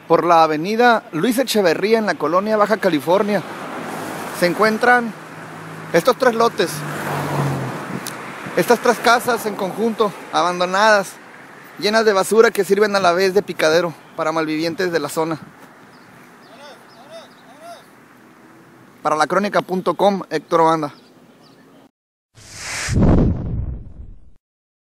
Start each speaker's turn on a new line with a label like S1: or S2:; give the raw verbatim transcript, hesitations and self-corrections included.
S1: por la avenida Luis Echeverría en la colonia Baja California. Se encuentran estos tres lotes, estas tres casas en conjunto, abandonadas, llenas de basura que sirven a la vez de picadero para malvivientes de la zona. Para la crónica punto com, Héctor Banda.